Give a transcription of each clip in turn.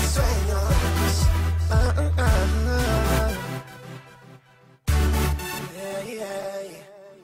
sueños. Yeah, yeah.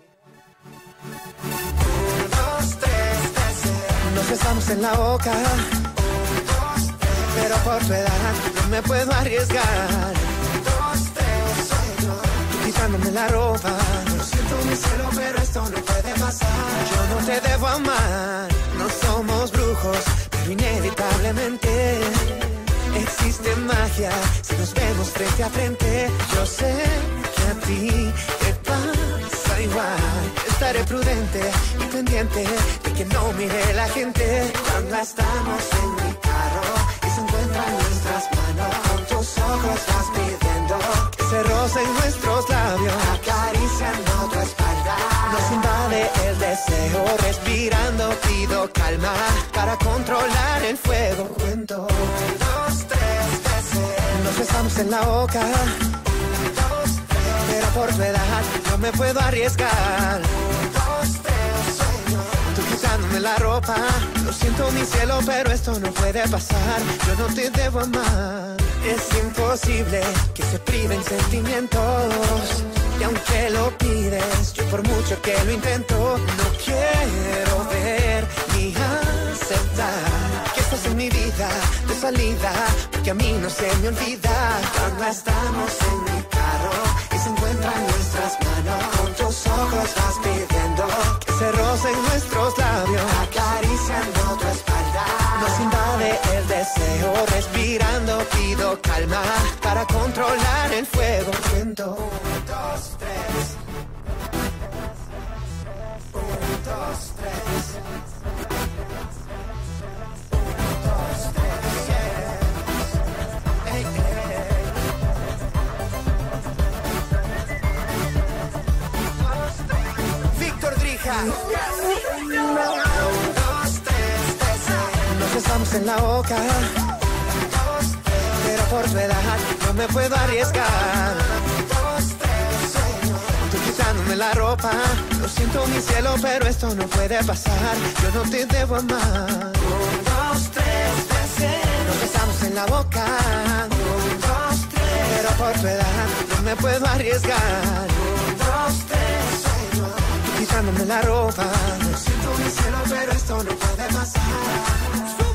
1, 2, 3, deseo. Nos besamos en la boca. 1, 2, 3. Pero por tu edad no me puedo arriesgar. 2, 3, sueño. Tú quitándome la ropa. Lo siento mi cielo, pero esto no puede pasar. Yo no te debo amar. No somos brujos, pero inevitablemente existe magia si nos vemos frente a frente. Yo sé que a ti te pasa igual. Estaré prudente y pendiente de que no mire la gente. Cuando estamos en mi carro y se encuentran nuestras manos, con tus ojos vas pidiendo que se rocen nuestros labios, acariciando tu espalda. Nos invade el deseo, respirando pido calma para controlar el fuego. Cuento 1, 2, 3, deseo. Nos besamos en la boca. 1, 2, 3. Pero por tu edad no me puedo arriesgar. 1, 2, 3, sueño. Tú quitándome la ropa. Lo siento mi cielo, pero esto no puede pasar. Yo no te debo amar. Es imposible que se priven sentimientos. Y aunque lo pides, yo por mucho que lo intento, no quiero ver ni aceptar que estás en mi vida de salida, porque a mí no se me olvida. Cuando estamos en mi carro y se encuentran nuestras manos, con tus ojos vas pidiendo que se rocen nuestros labios, acariciando tu espalda. Nos invade el deseo, respirando pido calma para controlar el fuego. Cuento 1, 2, 3. 1, 2, 3. 1, 2, 3. Hey, hey. Víctor Drija. 1, 2, 3. Nos besamos en la boca. 1, 2, 3. Pero por tu edad no me puedo arriesgar. 1, 2, 3, sueño. Tú quitándome la ropa. Lo siento mi cielo, pero esto no puede pasar. Yo no te debo amar. 1, 2, 3, deseo. Nos besamos en la boca. 1, 2, 3. Pero por tu edad no me puedo arriesgar. 1, 2, 3, sueño. Tú quitándome la ropa. Lo siento mi cielo, pero esto no puede pasar.